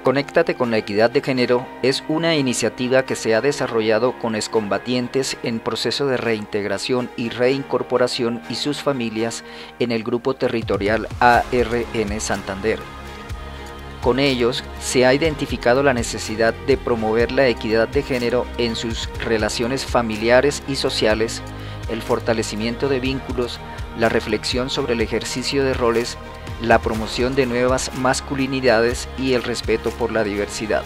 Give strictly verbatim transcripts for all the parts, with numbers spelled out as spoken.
Conéctate con la equidad de género es una iniciativa que se ha desarrollado con excombatientes en proceso de reintegración y reincorporación y sus familias en el Grupo Territorial A R N Santander. Con ellos se ha identificado la necesidad de promover la equidad de género en sus relaciones familiares y sociales, el fortalecimiento de vínculos, la reflexión sobre el ejercicio de roles, la promoción de nuevas masculinidades y el respeto por la diversidad.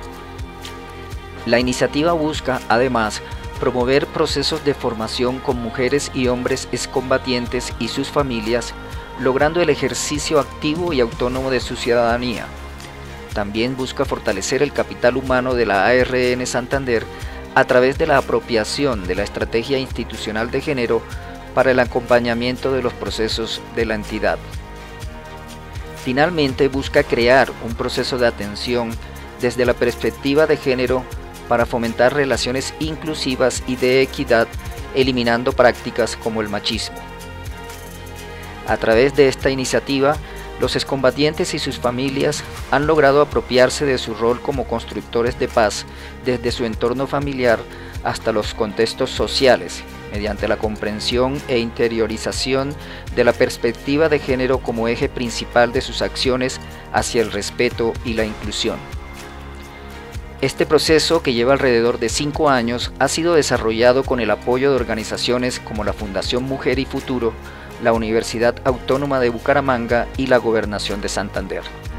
La iniciativa busca, además, promover procesos de formación con mujeres y hombres excombatientes y sus familias, logrando el ejercicio activo y autónomo de su ciudadanía. También busca fortalecer el capital humano de la A R N Santander a través de la apropiación de la estrategia institucional de género para el acompañamiento de los procesos de la entidad. Finalmente, busca crear un proceso de atención desde la perspectiva de género para fomentar relaciones inclusivas y de equidad, eliminando prácticas como el machismo. A través de esta iniciativa, los excombatientes y sus familias han logrado apropiarse de su rol como constructores de paz desde su entorno familiar hasta los contextos sociales, mediante la comprensión e interiorización de la perspectiva de género como eje principal de sus acciones hacia el respeto y la inclusión. Este proceso, que lleva alrededor de cinco años, ha sido desarrollado con el apoyo de organizaciones como la Fundación Mujer y Futuro, la Universidad Autónoma de Bucaramanga y la Gobernación de Santander.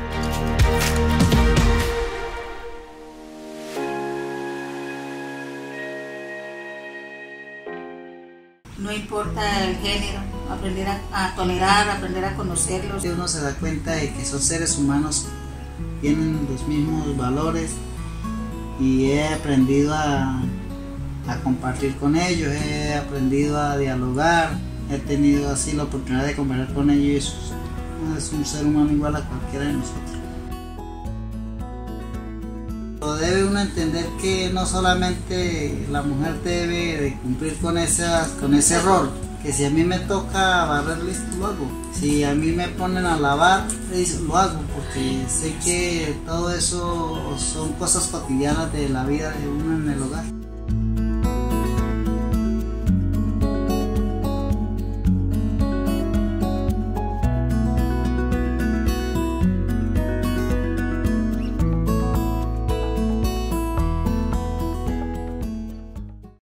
No importa el género, aprender a, a tolerar, aprender a conocerlos. Uno se da cuenta de que son seres humanos, tienen los mismos valores y he aprendido a, a compartir con ellos, he aprendido a dialogar, he tenido así la oportunidad de conversar con ellos. Es un ser humano igual a cualquiera de nosotros. Debe uno entender que no solamente la mujer debe de cumplir con, esas, con ese rol, que si a mí me toca barrer, listo, lo hago. Si a mí me ponen a lavar, lo hago, porque sé que todo eso son cosas cotidianas de la vida de uno en el hogar.